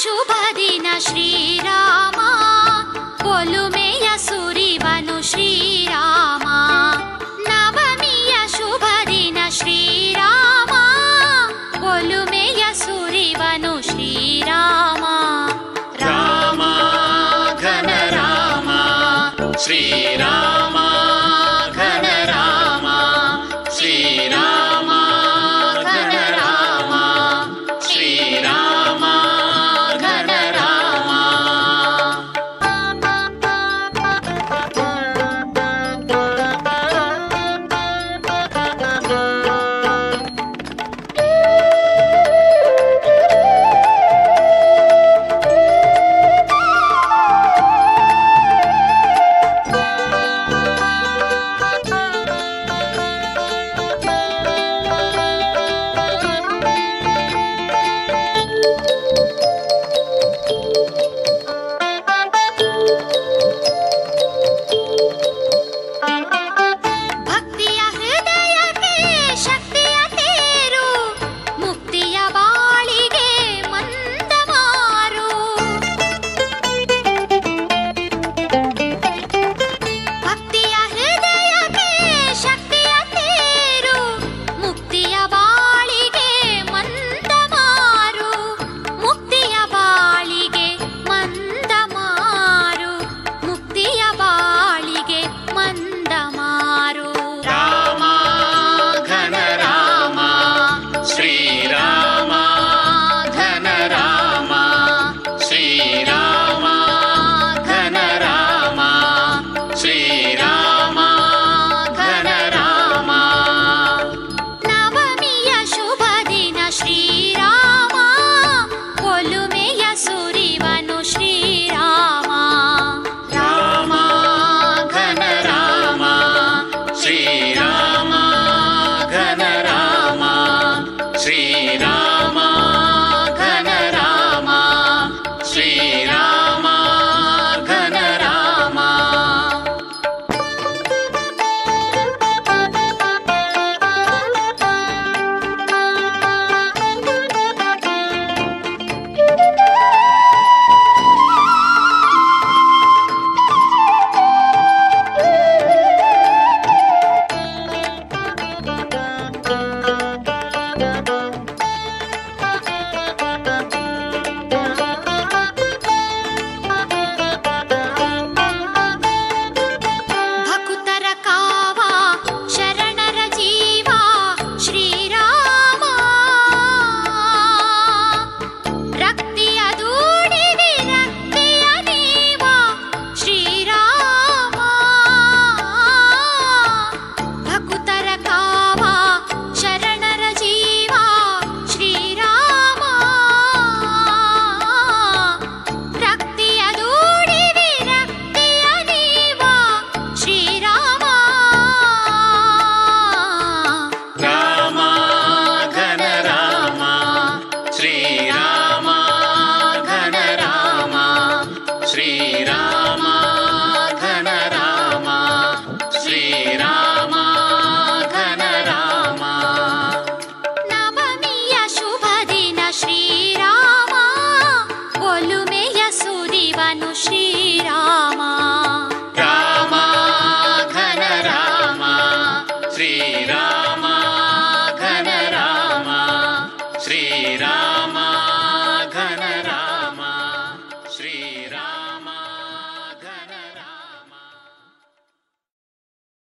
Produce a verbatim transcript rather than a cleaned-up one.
ಶುಭ ದಿನ ಶ್ರೀರಾಮ, ಒಲುಮೆಯ ಸುರಿವನು ಶ್ರೀರಾಮ. ನವಮಿಯ ಶುಭ ದಿನ ಶ್ರೀರಾಮ, ಒಲುಮೆಯ ಸುರಿವನು ಶ್ರೀರಾಮ. ರಾಮ ಘನ ರಾಮ ಶ್ರೀರಾಮ ಘನ ರಾಮ ಶ್ರೀರಾಮ ಘನ ರಾಮ ಶ್ರೀರಾಮ ಘನ ರಾಮ. ಭಕ್ತಿಯ ಹೃದಯಕ್ಕೆ ಶಕ್ತಿಯ ತೇರು, ಮುಕ್ತಿಯ ಬಾಳಿಗೆ ಮಂದ ಮಾರು. ಭಕ್ತಿಯ ಹೃದಯಕ್ಕೆ ಶಕ್ತಿಯ ತೇರು, ಮುಕ್ತಿಯ ಬಾಳಿಗೆ ಮಂದ ಮಾರು. ಮುಕ್ತಿಯ ಬಾಳಿಗೆ ಮಂದ ಮಾರು, ಮುಕ್ತಿಯ ಬಾಳಿಗೆ ಮಂದ ಮಾರು. ರಾಮ ಘನ ರಾಮ ಶ್ರೀರಾಮ ಘನ ರಾಮ ಶ್ರೀರಾಮ ಘನ ರಾಮ ಶ್ರೀರಾಮ ಘನ ರಾಮ. ನವಮಿಯ ಶುಭ ದಿನ ಶ್ರೀರಾಮ, ಒಲುಮೆಯ ಸುರಿವನು ಶ್ರೀರಾಮ. ರಾಮ ಘನ ರಾಮ ಶ್ರೀರಾಮ ಘನ ರಾಮ ಶ್ರೀರಾಮ ಘನ ರಾಮ ಶ್ರೀರಾಮ ಘನ ರಾಮ. ಭಕುತರ ಕಾವ ಶರಣರ ಜೀವ ಶ್ರೀರಾಮ. ರಕ್ತಿಯ ದೂಡಿ ವಿರಕ್ತಿಯ ನೀವ ಶ್ರೀರಾಮ. ಭಕುತರ ಕಾವ ಶರಣರ ಜೀವ ಶ್ರೀರಾಮ. ರಕ್ತಿಯ ದೂಡಿ ವಿರಕ್ತಿಯ ನೀವ ಶ್ರೀರಾಮ. ರಾಮ ಘನ ರಾಮ ಶ್ರೀರಾಮ ಘನ ರಾಮ ಶ್ರೀರಾಮ ಘನ ರಾಮ ಶ್ರೀರಾಮ ಘನ ರಾಮ. ನವಮಿಯ ಶುಭ ದಿನ ಶ್ರೀರಾಮ, ಒಲುಮೆಯ ಸುರಿವನು ಶ್ರೀರಾಮ. ರಾಮ ಘನ ರಾಮ ಶ್ರೀರಾಮ ಘನ ರಾಮ ಶ್ರೀರಾಮ